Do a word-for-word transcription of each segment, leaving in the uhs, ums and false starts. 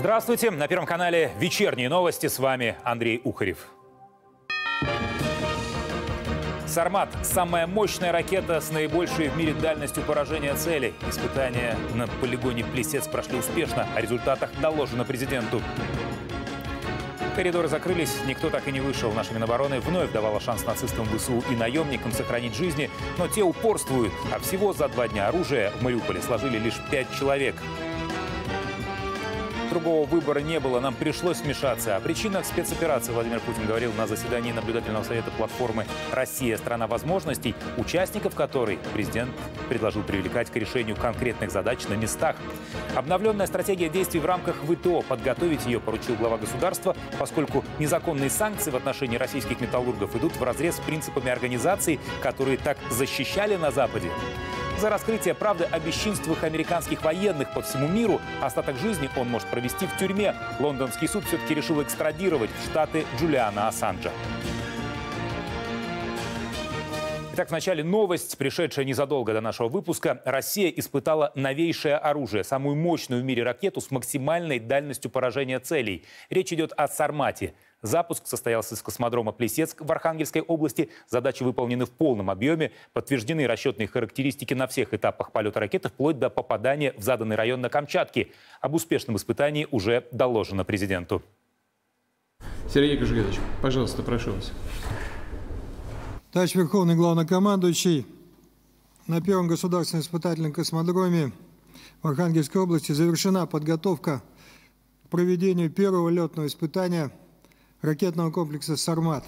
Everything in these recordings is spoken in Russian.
Здравствуйте! На Первом канале вечерние новости. С вами Андрей Ухарев. «Сармат» – самая мощная ракета с наибольшей в мире дальностью поражения целей. Испытания на полигоне Плесец прошли успешно. О результатах доложено президенту. Коридоры закрылись, никто так и не вышел. Наша Минобороны вновь давала шанс нацистам ВСУ и наемникам сохранить жизни, но те упорствуют. А всего за два дня оружие в Мариуполе сложили лишь пять человек. Другого выбора не было, нам пришлось вмешаться. О причинах спецоперации Владимир Путин говорил на заседании наблюдательного совета платформы «Россия – страна возможностей», участников которой президент предложил привлекать к решению конкретных задач на местах. Обновленная стратегия действий в рамках ВТО. Подготовить ее поручил глава государства, поскольку незаконные санкции в отношении российских металлургов идут вразрез с принципами организаций, которые так защищали на Западе. За раскрытие правды о бесчинствах американских военных по всему миру остаток жизни он может провести в тюрьме. Лондонский суд все-таки решил экстрадировать в Штаты Джулиана Ассанжа. Итак, вначале новость, пришедшая незадолго до нашего выпуска. Россия испытала новейшее оружие, самую мощную в мире ракету с максимальной дальностью поражения целей. Речь идет о «Сармате». Запуск состоялся с космодрома Плесецк в Архангельской области. Задачи выполнены в полном объеме. Подтверждены расчетные характеристики на всех этапах полета ракеты, вплоть до попадания в заданный район на Камчатке. Об успешном испытании уже доложено президенту. Сергей Кожугетович, пожалуйста, прошу вас. Товарищ Верховный Главнокомандующий, на Первом государственном испытательном космодроме в Архангельской области завершена подготовка к проведению первого летного испытания ракетного комплекса «Сармат».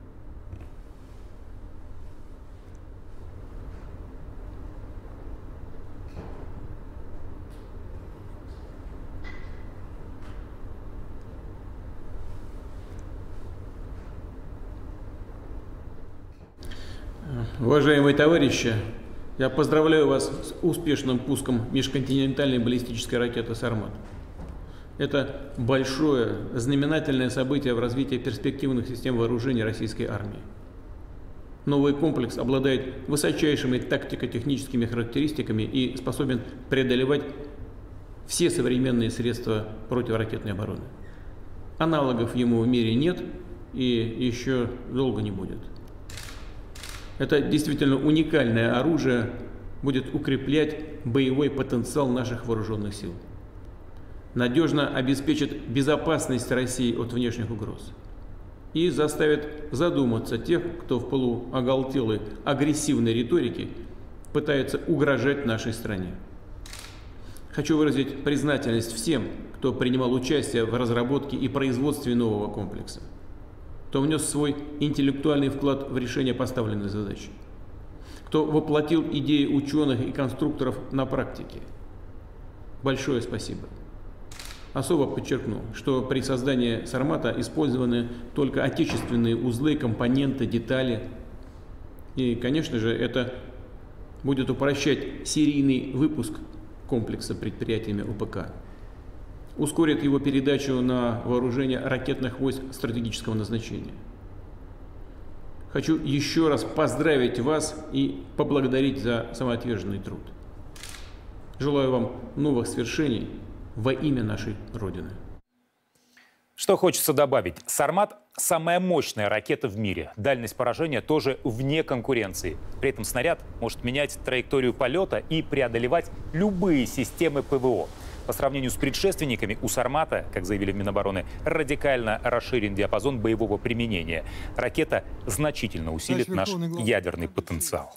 Уважаемые товарищи, я поздравляю вас с успешным пуском межконтинентальной баллистической ракеты «Сармат». Это большое, знаменательное событие в развитии перспективных систем вооружения российской армии. Новый комплекс обладает высочайшими тактико-техническими характеристиками и способен преодолевать все современные средства противоракетной обороны. Аналогов ему в мире нет и еще долго не будет. Это действительно уникальное оружие будет укреплять боевой потенциал наших вооруженных сил. Надежно обеспечит безопасность России от внешних угроз и заставит задуматься тех, кто в полуоголтелой агрессивной риторике пытается угрожать нашей стране. Хочу выразить признательность всем, кто принимал участие в разработке и производстве нового комплекса, кто внес свой интеллектуальный вклад в решение поставленной задачи, кто воплотил идеи ученых и конструкторов на практике. Большое спасибо. Особо подчеркну, что при создании «Сармата» использованы только отечественные узлы, компоненты, детали. И, конечно же, это будет упрощать серийный выпуск комплекса предприятиями ОПК. Ускорит его передачу на вооружение ракетных войск стратегического назначения. Хочу еще раз поздравить вас и поблагодарить за самоотверженный труд. Желаю вам новых свершений во имя нашей Родины. Что хочется добавить. «Сармат» – самая мощная ракета в мире. Дальность поражения тоже вне конкуренции. При этом снаряд может менять траекторию полета и преодолевать любые системы ПВО. По сравнению с предшественниками, у «Сармата», как заявили в Минобороны, радикально расширен диапазон боевого применения. Ракета значительно усилит наш ядерный потенциал.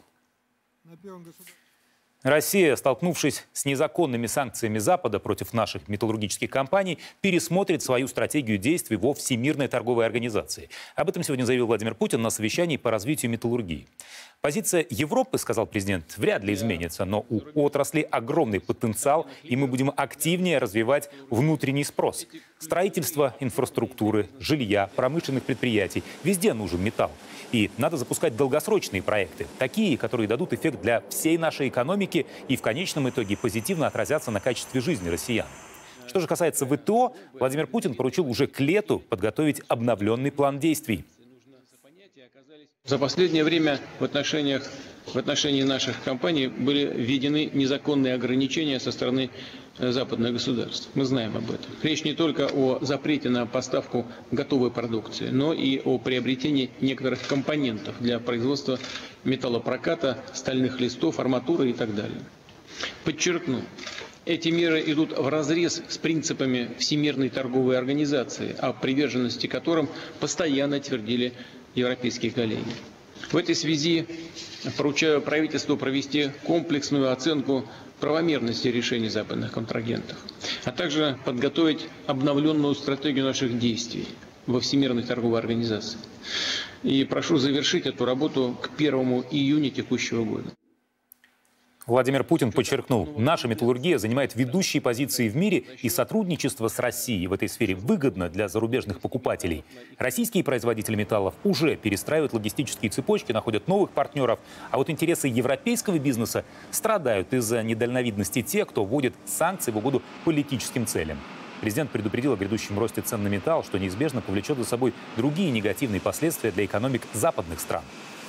Россия, столкнувшись с незаконными санкциями Запада против наших металлургических компаний, пересмотрит свою стратегию действий во Всемирной торговой организации. Об этом сегодня заявил Владимир Путин на совещании по развитию металлургии. Позиция Европы, сказал президент, вряд ли изменится, но у отрасли огромный потенциал, и мы будем активнее развивать внутренний спрос. Строительство инфраструктуры, жилья, промышленных предприятий. Везде нужен металл. И надо запускать долгосрочные проекты, такие, которые дадут эффект для всей нашей экономики и в конечном итоге позитивно отразятся на качестве жизни россиян. Что же касается ВТО, Владимир Путин поручил уже к лету подготовить обновленный план действий. За последнее время в отношениях, в отношении наших компаний были введены незаконные ограничения со стороны западных государств. Мы знаем об этом. Речь не только о запрете на поставку готовой продукции, но и о приобретении некоторых компонентов для производства металлопроката, стальных листов, арматуры и так далее. Подчеркну, эти меры идут вразрез с принципами Всемирной торговой организации, о приверженности которым постоянно твердили европейские коллеги. В этой связи поручаю правительству провести комплексную оценку правомерности решений западных контрагентов, а также подготовить обновленную стратегию наших действий во Всемирной торговой организации. И прошу завершить эту работу к первому июня текущего года. Владимир Путин подчеркнул, наша металлургия занимает ведущие позиции в мире, и сотрудничество с Россией в этой сфере выгодно для зарубежных покупателей. Российские производители металлов уже перестраивают логистические цепочки, находят новых партнеров, а вот интересы европейского бизнеса страдают из-за недальновидности тех, кто вводит санкции в угоду политическим целям. Президент предупредил о грядущем росте цен на металл, что неизбежно повлечет за собой другие негативные последствия для экономик западных стран.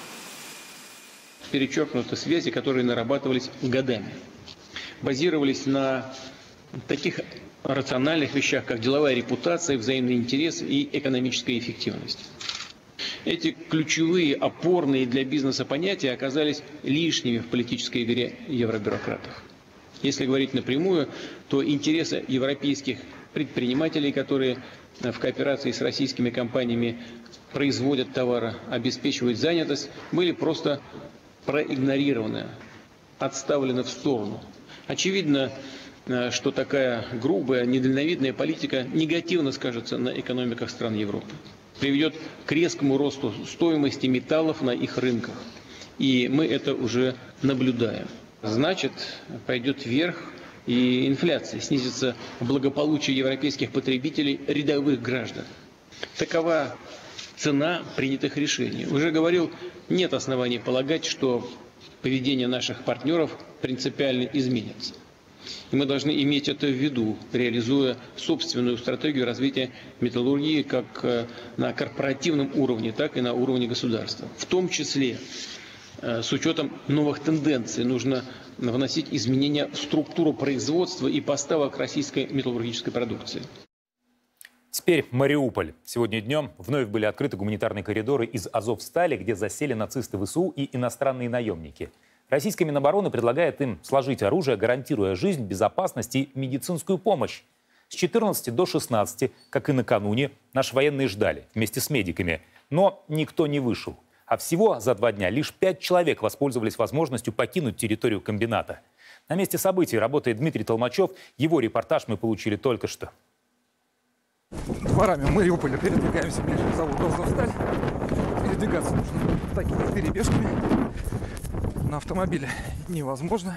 Перечеркнуты связи, которые нарабатывались годами, базировались на таких рациональных вещах, как деловая репутация, взаимный интерес и экономическая эффективность. Эти ключевые, опорные для бизнеса понятия оказались лишними в политической игре евробюрократов. Если говорить напрямую, то интересы европейских предпринимателей, которые в кооперации с российскими компаниями производят товары, обеспечивают занятость, были просто проигнорированы, отставлены в сторону. Очевидно, что такая грубая, недальновидная политика негативно скажется на экономиках стран Европы, приведет к резкому росту стоимости металлов на их рынках. И мы это уже наблюдаем. Значит, пойдет вверх и инфляция, снизится благополучие европейских потребителей, рядовых граждан. Такова цена принятых решений. Уже говорил, нет оснований полагать, что поведение наших партнеров принципиально изменится. И мы должны иметь это в виду, реализуя собственную стратегию развития металлургии как на корпоративном уровне, так и на уровне государства. В том числе с учетом новых тенденций нужно вносить изменения в структуру производства и поставок российской металлургической продукции. Теперь Мариуполь. Сегодня днем вновь были открыты гуманитарные коридоры из Азовстали, где засели нацисты ВСУ и иностранные наемники. Российская Минобороны предлагает им сложить оружие, гарантируя жизнь, безопасность и медицинскую помощь. С четырнадцати до шестнадцати, как и накануне, наши военные ждали вместе с медиками. Но никто не вышел. А всего за два дня лишь пять человек воспользовались возможностью покинуть территорию комбината. На месте событий работает Дмитрий Толмачев. Его репортаж мы получили только что. Дворами Мариуполя передвигаемся ближе к заводу «Азовсталь». Передвигаться нужно такими перебежками. На автомобиле невозможно.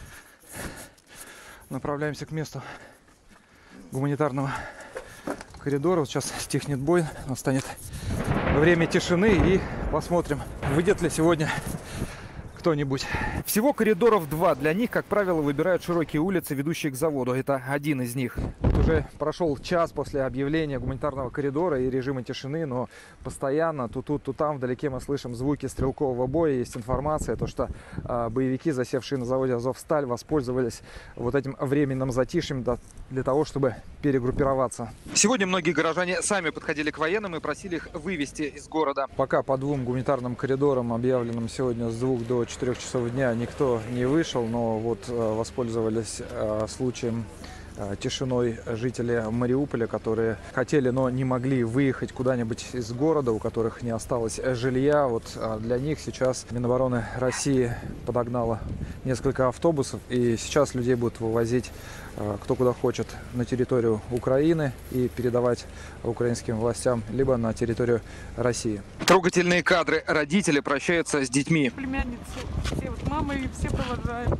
Направляемся к месту гуманитарного коридора. Вот сейчас стихнет бой, настанет время тишины и посмотрим, выйдет ли сегодня кто-нибудь. Всего коридоров два. Для них, как правило, выбирают широкие улицы, ведущие к заводу. Это один из них. Уже прошел час после объявления гуманитарного коридора и режима тишины, но постоянно то тут, то там вдалеке мы слышим звуки стрелкового боя. Есть информация, то что э, боевики, засевшие на заводе «Азовсталь», воспользовались вот этим временным затишьем для, для того, чтобы перегруппироваться. Сегодня многие горожане сами подходили к военным и просили их вывести из города. Пока по двум гуманитарным коридорам, объявленным сегодня с двух до четырёх часов дня, никто не вышел, но вот э, воспользовались э, случаем тишиной жители Мариуполя, которые хотели, но не могли выехать куда-нибудь из города, у которых не осталось жилья. Вот для них сейчас Минобороны России подогнала несколько автобусов, и сейчас людей будут вывозить кто куда хочет на территорию Украины и передавать украинским властям, либо на территорию России. Трогательные кадры. Родители прощаются с детьми. Племянницы, все вот мама и все провожают.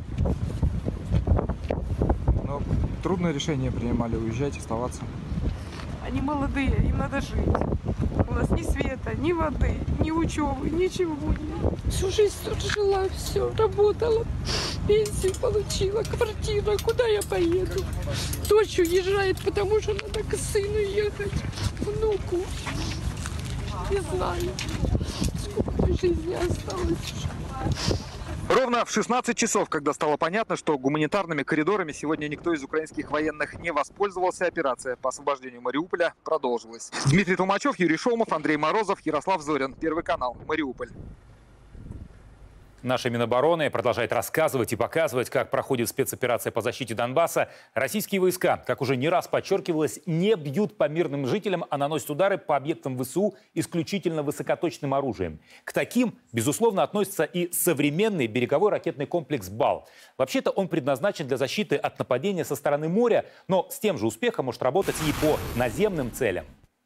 Но трудное решение принимали, уезжать, оставаться. Они молодые, им надо жить. У нас ни света, ни воды, ни учебы, ничего нет. Всю жизнь тут жила, все, работала, пенсию получила, квартира. Куда я поеду? Дочь уезжает, потому что надо к сыну ехать, внуку. Не знаю, сколько жизни осталось. Ровно в шестнадцать часов, когда стало понятно, что гуманитарными коридорами сегодня никто из украинских военных не воспользовался, операция по освобождению Мариуполя продолжилась. Дмитрий Толмачев, Юрий Шомов, Андрей Морозов, Ярослав Зорин. Первый канал. Мариуполь. Наша Минобороны продолжает рассказывать и показывать, как проходит спецоперация по защите Донбасса. Российские войска, как уже не раз подчеркивалось, не бьют по мирным жителям, а наносят удары по объектам ВСУ исключительно высокоточным оружием. К таким, безусловно, относится и современный береговой ракетный комплекс «Бал». Вообще-то он предназначен для защиты от нападения со стороны моря, но с тем же успехом может работать и по наземным целям.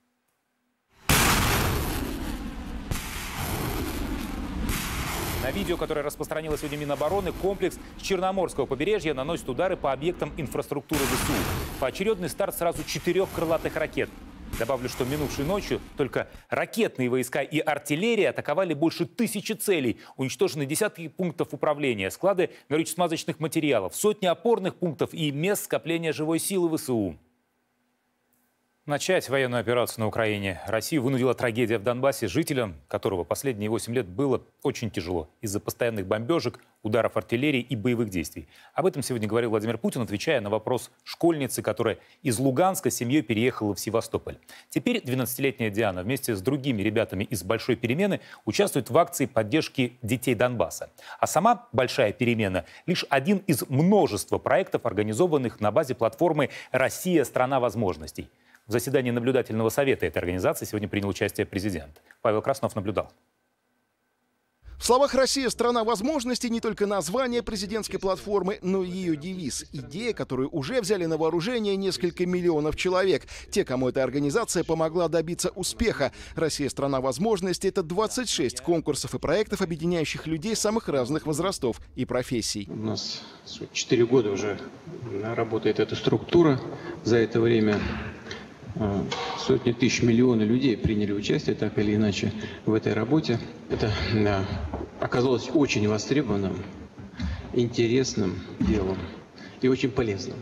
На видео, которое распространило сегодня Минобороны, комплекс с Черноморского побережья наносит удары по объектам инфраструктуры ВСУ. Поочередный старт сразу четырех крылатых ракет. Добавлю, что минувшей ночью только ракетные войска и артиллерия атаковали больше тысячи целей. Уничтожены десятки пунктов управления, склады горюче-смазочных материалов, сотни опорных пунктов и мест скопления живой силы ВСУ. Начать военную операцию на Украине Россию вынудила трагедия в Донбассе, жителям которого последние восемь лет было очень тяжело из-за постоянных бомбежек, ударов артиллерии и боевых действий. Об этом сегодня говорил Владимир Путин, отвечая на вопрос школьницы, которая из Луганска с семьей переехала в Севастополь. Теперь двенадцатилетняя Диана вместе с другими ребятами из «Большой перемены» участвует в акции поддержки детей Донбасса. А сама «Большая перемена» — лишь один из множества проектов, организованных на базе платформы «Россия – страна возможностей». В заседании наблюдательного совета этой организации сегодня принял участие президент. Павел Краснов наблюдал. В словах «Россия – страна возможностей» не только название президентской платформы, но и ее девиз. Идея, которую уже взяли на вооружение несколько миллионов человек. Те, кому эта организация помогла добиться успеха. «Россия – страна возможностей» — это двадцать шесть конкурсов и проектов, объединяющих людей самых разных возрастов и профессий. У нас четыре года уже работает эта структура. За это время сотни тысяч, миллионы людей приняли участие так или иначе в этой работе. Это да, оказалось очень востребованным, интересным делом и очень полезным.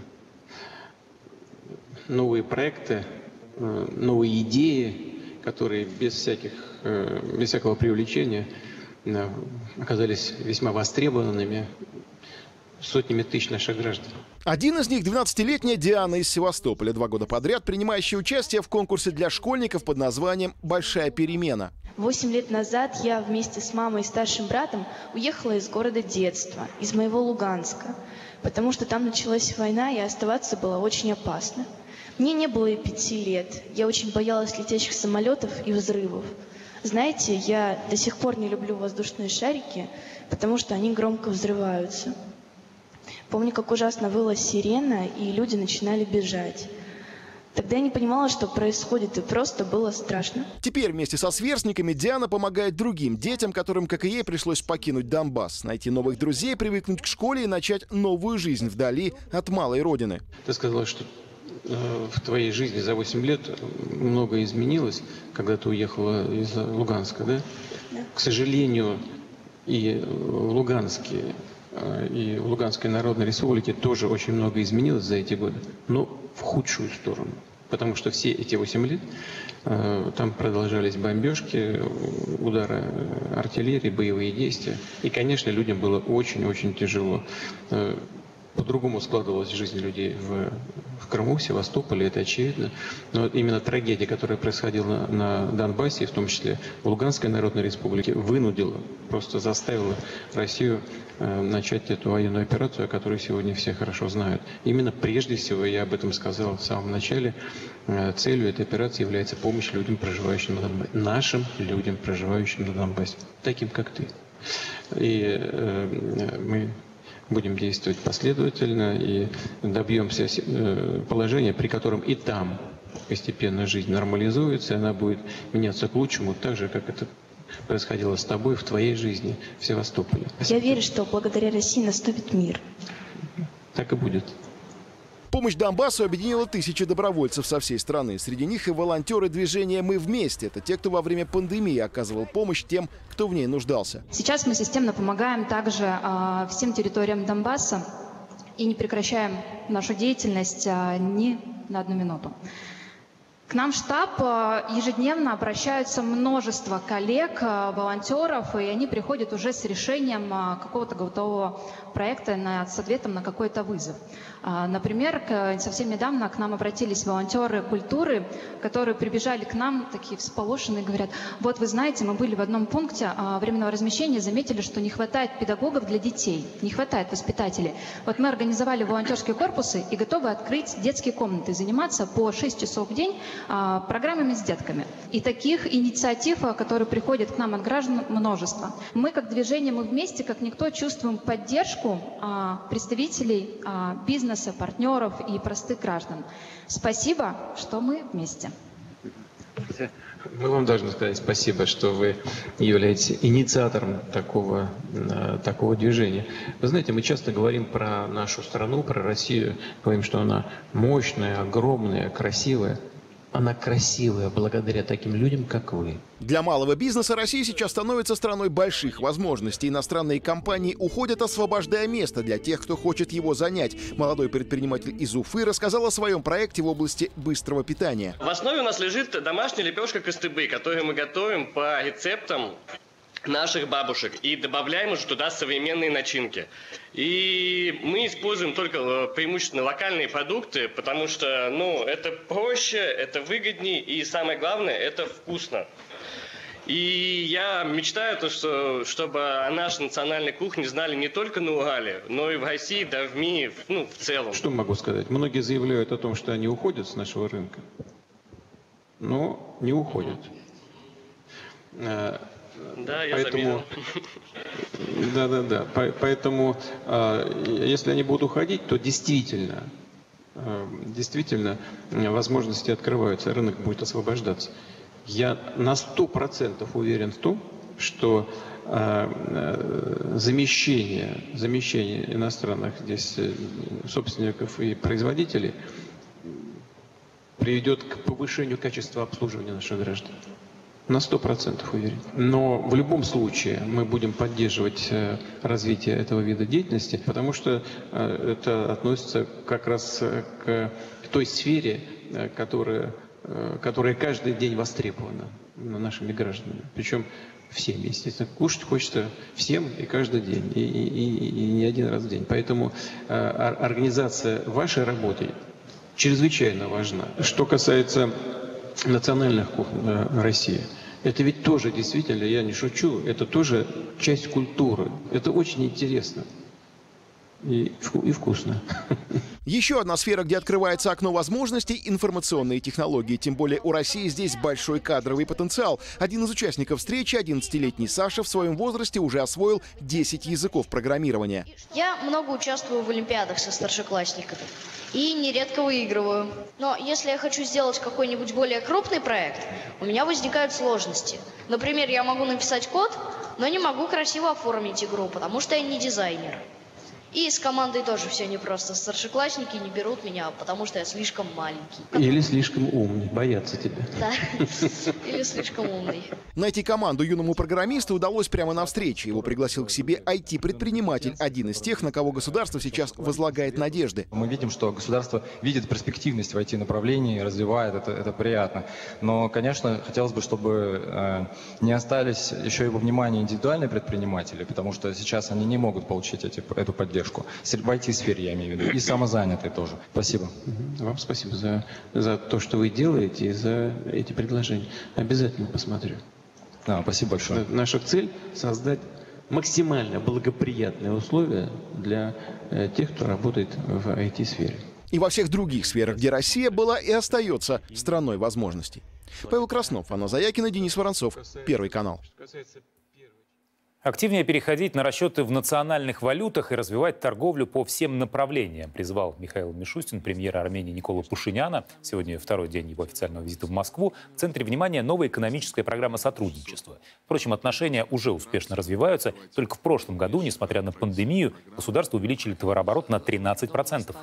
Новые проекты, новые идеи, которые без всяких, без всякого привлечения оказались весьма востребованными сотнями тысяч наших граждан. Один из них — двенадцатилетняя Диана из Севастополя, два года подряд принимающая участие в конкурсе для школьников под названием «Большая перемена». Восемь лет назад я вместе с мамой и старшим братом уехала из города детства, из моего Луганска, потому что там началась война, и оставаться было очень опасно. Мне не было и пяти лет, я очень боялась летящих самолетов и взрывов. Знаете, я до сих пор не люблю воздушные шарики, потому что они громко взрываются. Помню, как ужасно выла сирена, и люди начинали бежать. Тогда я не понимала, что происходит, и просто было страшно. Теперь вместе со сверстниками Диана помогает другим детям, которым, как и ей, пришлось покинуть Донбасс, найти новых друзей, привыкнуть к школе и начать новую жизнь вдали от малой родины. Ты сказала, что э, в твоей жизни за восемь лет многое изменилось, когда ты уехала из Луганска, да? Да. К сожалению, и в Луганске, и в Луганской Народной Республике тоже очень много изменилось за эти годы, но в худшую сторону. Потому что все эти восемь лет э, там продолжались бомбежки, удары артиллерии, боевые действия. И, конечно, людям было очень-очень тяжело. Э, По-другому складывалась жизнь людей в, в Крыму, в Севастополе, это очевидно. Но именно трагедия, которая происходила на Донбассе, в том числе в Луганской Народной Республике, вынудила, просто заставила Россию э, начать эту военную операцию, о которой сегодня все хорошо знают. Именно прежде всего, я об этом сказал в самом начале, э, целью этой операции является помощь людям, проживающим на Донбассе. Нашим людям, проживающим на Донбассе. Таким, как ты. И э, мы... будем действовать последовательно и добьемся положения, при котором и там постепенно жизнь нормализуется, и она будет меняться к лучшему, так же, как это происходило с тобой в твоей жизни в Севастополе. Я верю, что благодаря России наступит мир. Так и будет. Помощь Донбассу объединила тысячи добровольцев со всей страны. Среди них и волонтеры движения «Мы вместе». Это те, кто во время пандемии оказывал помощь тем, кто в ней нуждался. Сейчас мы системно помогаем также э, всем территориям Донбасса и не прекращаем нашу деятельность э, ни на одну минуту. К нам в штаб ежедневно обращаются множество коллег, волонтеров, и они приходят уже с решением какого-то готового проекта на, с ответом на какой-то вызов. Например, совсем недавно к нам обратились волонтеры культуры, которые прибежали к нам, такие всполошенные, говорят: вот вы знаете, мы были в одном пункте временного размещения, заметили, что не хватает педагогов для детей, не хватает воспитателей. Вот мы организовали волонтерские корпусы и готовы открыть детские комнаты, заниматься по шесть часов в день программами с детками. И таких инициатив, которые приходят к нам от граждан, множество. Мы как движение, мы вместе, как никто, чувствуем поддержку представителей бизнеса, партнеров и простых граждан. Спасибо, что мы вместе. Мы вам должны сказать спасибо, что вы являетесь инициатором такого, такого движения. Вы знаете, мы часто говорим про нашу страну, про Россию, говорим, что она мощная, огромная, красивая. Она красивая благодаря таким людям, как вы. Для малого бизнеса Россия сейчас становится страной больших возможностей. Иностранные компании уходят, освобождая место для тех, кто хочет его занять. Молодой предприниматель из Уфы рассказал о своем проекте в области быстрого питания. В основе у нас лежит домашняя лепешка кыстыбы, которую мы готовим по рецептам наших бабушек и добавляем уже туда современные начинки. И мы используем только преимущественно локальные продукты, потому что, ну, это проще, это выгоднее и самое главное, это вкусно. И я мечтаю, то, что, чтобы о нашей национальной кухне знали не только на Урале, но и в России, да в мире, ну, в целом. Что могу сказать? Многие заявляют о том, что они уходят с нашего рынка, но не уходят. Да, я поэтому, да, да, да. Поэтому, если они будут уходить, то действительно, действительно возможности открываются, рынок будет освобождаться. Я на сто процентов уверен в том, что замещение, замещение иностранных здесь собственников и производителей приведет к повышению качества обслуживания наших граждан. На сто процентов уверен. Но в любом случае мы будем поддерживать развитие этого вида деятельности, потому что это относится как раз к той сфере, которая, которая каждый день востребована нашими гражданами. Причем всем, естественно. Кушать хочется всем и каждый день, и, и, и, и не один раз в день. Поэтому организация вашей работы чрезвычайно важна. Что касается национальных кухонь России, это ведь тоже действительно, я не шучу, это тоже часть культуры. Это очень интересно и, и вкусно. Еще одна сфера, где открывается окно возможностей – информационные технологии. Тем более у России здесь большой кадровый потенциал. Один из участников встречи, одиннадцатилетний Саша, в своем возрасте уже освоил десять языков программирования. Я много участвую в олимпиадах со старшеклассниками и нередко выигрываю. Но если я хочу сделать какой-нибудь более крупный проект, у меня возникают сложности. Например, я могу написать код, но не могу красиво оформить игру, потому что я не дизайнер. И с командой тоже все непросто. Старшеклассники не берут меня, потому что я слишком маленький. Или слишком умный, боятся тебя. Да, или слишком умный. Найти команду юному программисту удалось прямо на встрече. Его пригласил к себе ай ти-предприниматель, один из тех, на кого государство сейчас возлагает надежды. Мы видим, что государство видит перспективность в ай ти-направлении, развивает, это, это приятно. Но, конечно, хотелось бы, чтобы э, не остались еще и во внимании индивидуальные предприниматели, потому что сейчас они не могут получить эти, эту поддержку. В ай ти-сфере, я имею в виду, и самозанятые тоже. Спасибо. Вам спасибо за, за то, что вы делаете, и за эти предложения. Обязательно посмотрю. Да, спасибо большое. Наша цель – создать максимально благоприятные условия для э, тех, кто работает в ай ти-сфере. И во всех других сферах, где Россия была и остается страной возможностей. Павел Краснов, Анна Заякина, Денис Воронцов, Первый канал. Активнее переходить на расчеты в национальных валютах и развивать торговлю по всем направлениям, призвал Михаил Мишустин, премьер Армении Никола Пашиняна. Сегодня второй день его официального визита в Москву. В центре внимания новая экономическая программа сотрудничества. Впрочем, отношения уже успешно развиваются. Только в прошлом году, несмотря на пандемию, государства увеличили товарооборот на тринадцать процентов.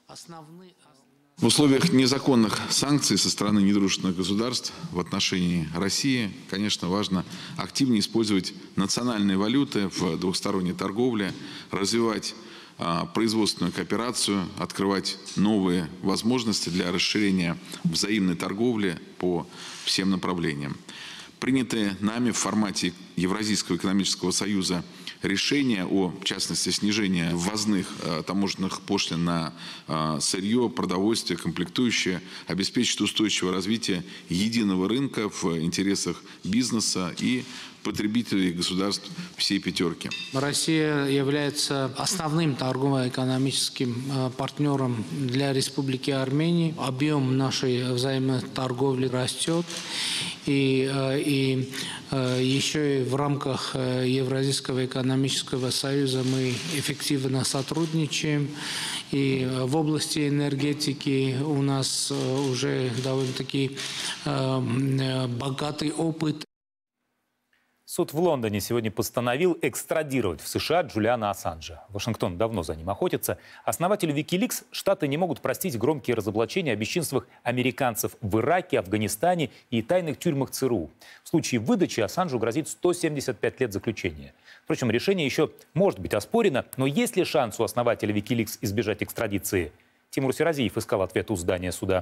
В условиях незаконных санкций со стороны недружественных государств в отношении России, конечно, важно активнее использовать национальные валюты в двухсторонней торговле, развивать производственную кооперацию, открывать новые возможности для расширения взаимной торговли по всем направлениям. Принятые нами в формате Евразийского экономического союза решения о, в частности, снижении ввозных э, таможенных пошлин на э, сырье, продовольствие, комплектующие, обеспечит устойчивое развитие единого рынка в интересах бизнеса и потребителей государств всей пятерки. Россия является основным торгово-экономическим партнером для Республики Армения. Объем нашей взаимной торговли растет. И, и еще и в рамках Евразийского экономического союза мы эффективно сотрудничаем. И в области энергетики у нас уже довольно-таки богатый опыт. Суд в Лондоне сегодня постановил экстрадировать в США Джулиана Ассанжа. Вашингтон давно за ним охотится. Основателю Wikileaks Штаты не могут простить громкие разоблачения о бесчинствах американцев в Ираке, Афганистане и тайных тюрьмах ЦРУ. В случае выдачи Ассанжу грозит сто семьдесят пять лет заключения. Впрочем, решение еще может быть оспорено, но есть ли шанс у основателя Wikileaks избежать экстрадиции? Тимур Серазиев искал ответ у здания суда.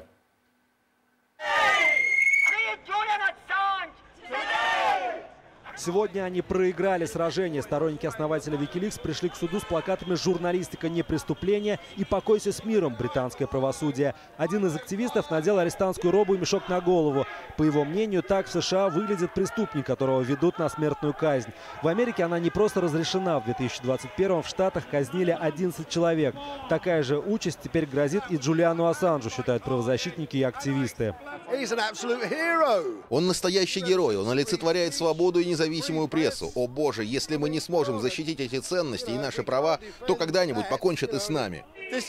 Сегодня они проиграли сражение. Сторонники основателя Wikileaks пришли к суду с плакатами «Журналистика не преступление» и «Покойся с миром, британское правосудие». Один из активистов надел арестантскую робу и мешок на голову. По его мнению, так в США выглядит преступник, которого ведут на смертную казнь. В Америке она не просто разрешена. В две тысячи двадцать первом в Штатах казнили одиннадцать человек. Такая же участь теперь грозит и Джулиану Ассанжу, считают правозащитники и активисты. Он настоящий герой. Он олицетворяет свободу и независимость. Независимую прессу. О боже, если мы не сможем защитить эти ценности и наши права, то когда-нибудь покончат и с нами.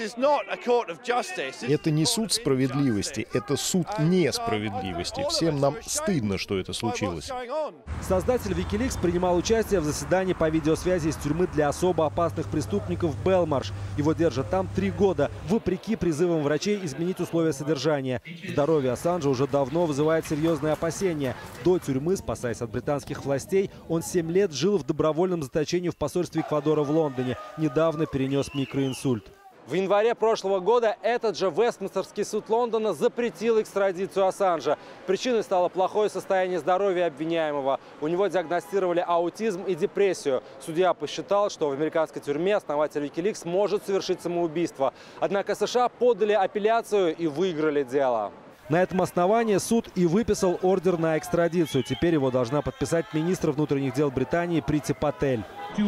Это не суд справедливости, это суд несправедливости. Всем нам стыдно, что это случилось. Создатель Wikileaks принимал участие в заседании по видеосвязи из тюрьмы для особо опасных преступников Белмарш. Его держат там три года, вопреки призывам врачей изменить условия содержания. Здоровье Ассанжа уже давно вызывает серьезные опасения. До тюрьмы, спасаясь от британских властей, он семь лет жил в добровольном заточении в посольстве Эквадора в Лондоне. Недавно перенес микроинсульт. В январе прошлого года этот же Вестминстерский суд Лондона запретил экстрадицию Ассанжа. Причиной стало плохое состояние здоровья обвиняемого. У него диагностировали аутизм и депрессию. Судья посчитал, что в американской тюрьме основатель Wikileaks может совершить самоубийство. Однако США подали апелляцию и выиграли дело. На этом основании суд и выписал ордер на экстрадицию. Теперь его должна подписать министр внутренних дел Британии Прити Патель.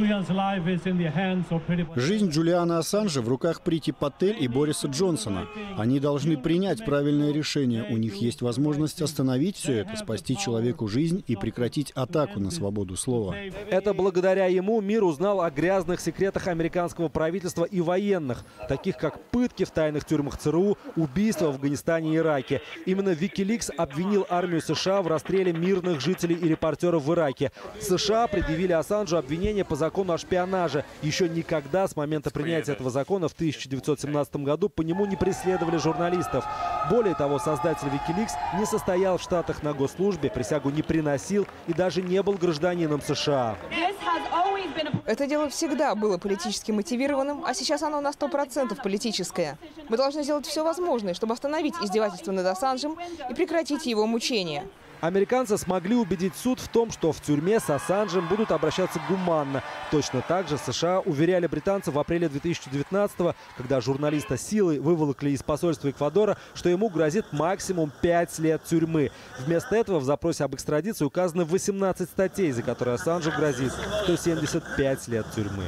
Жизнь Джулиана Ассанжа в руках Прити Патель и Бориса Джонсона. Они должны принять правильное решение. У них есть возможность остановить все это, спасти человеку жизнь и прекратить атаку на свободу слова. Это благодаря ему мир узнал о грязных секретах американского правительства и военных, таких как пытки в тайных тюрьмах ЦРУ, убийства в Афганистане и Ираке. Именно Wikileaks обвинил армию США в расстреле мирных жителей и репортеров в Ираке. США предъявили Ассанжу обвинение по закону о шпионаже. Еще никогда с момента принятия этого закона в тысяча девятьсот семнадцатом году по нему не преследовали журналистов. Более того, создатель Wikileaks не состоял в Штатах на госслужбе, присягу не приносил и даже не был гражданином США. Это дело всегда было политически мотивированным, а сейчас оно на сто процентов политическое. Мы должны сделать все возможное, чтобы остановить издевательство над Ассанжем и прекратить его мучения. Американцы смогли убедить суд в том, что в тюрьме с Ассанжем будут обращаться гуманно. Точно так же США уверяли британцев в апреле две тысячи девятнадцатого, когда журналиста силой выволокли из посольства Эквадора, что ему грозит максимум пять лет тюрьмы. Вместо этого в запросе об экстрадиции указано восемнадцать статей, за которые Ассанжу грозит сто семьдесят пять лет тюрьмы.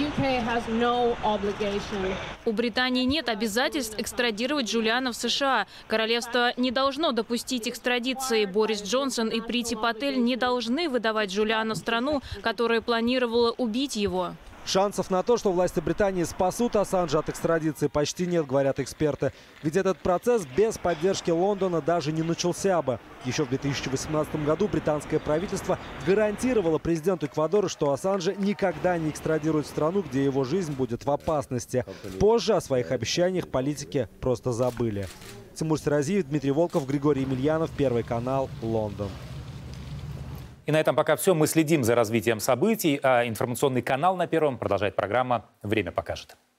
У Британии нет обязательств экстрадировать Джулиана в США. Королевство не должно допустить экстрадиции. Борис Джонсон и Прити Патель не должны выдавать Джулиану в страну, которая планировала убить его. Шансов на то, что власти Британии спасут Ассанжа от экстрадиции, почти нет, говорят эксперты. Ведь этот процесс без поддержки Лондона даже не начался бы. Еще в две тысячи восемнадцатом году британское правительство гарантировало президенту Эквадора, что Ассанжа никогда не экстрадируют в страну, где его жизнь будет в опасности. Позже о своих обещаниях политики просто забыли. Тимур Серазиев, Дмитрий Волков, Григорий Емельянов, Первый канал, Лондон. И на этом пока все. Мы следим за развитием событий, а информационный канал на Первом продолжает программа «Время покажет».